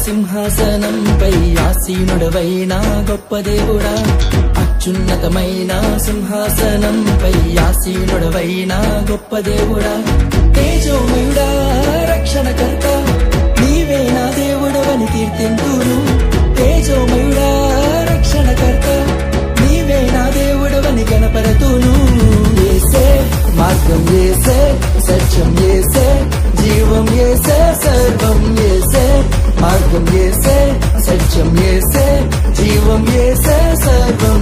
సింహాసనంపై ఆసీనుడవైన గొప్ప దేవుడా, అత్యున్నతమైన సింహాసనంపై ఆసీనుడవైన గొప్ప దేవుడా, తేజోమయుడా రక్షణకర్త నీవే నా దేవుడవని కీర్తింతును. తేజోమయుడా రక్షణకర్త నీవే నా దేవుడవని గణపరతును. యేసే మార్గం యేసే, సత్యం యేసే, జీవం యేసే, సర్వం యేసే. మార్గం యేసే, సత్యం యేసే, జీవం యేసే, సర్వం.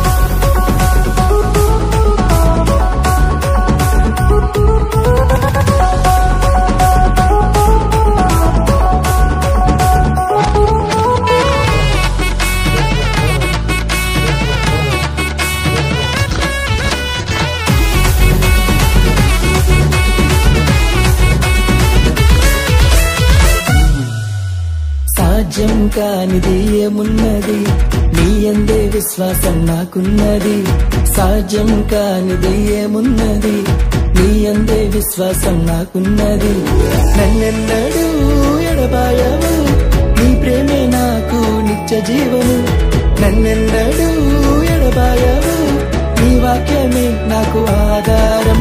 సాధ్యం కానిది ఏమున్నది, నీ యందే విశ్వాసం నాకున్నది. సాధ్యం కానిది ఏమున్నది, నీ యందే విశ్వాసం నాకున్నది. నన్నెన్నడూ ఎడబాయవు, నీ ప్రేమే నాకు నిత్య జీవము. నన్నెన్నడూ ఎడబాయవు, నీ వాక్యమే నాకు ఆధారం.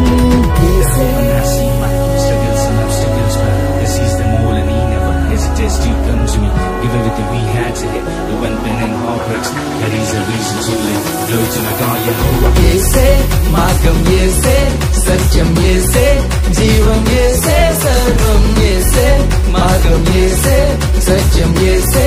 Hesitates to come to me, give everything we had to hit. The went pen and heartbreaks, that is a reason to live. Glory to my God, Yehovah. Yese, margam Yese, satyam Yese, jeevam Yese, sarvam Yese. Margam Yese, satyam Yese,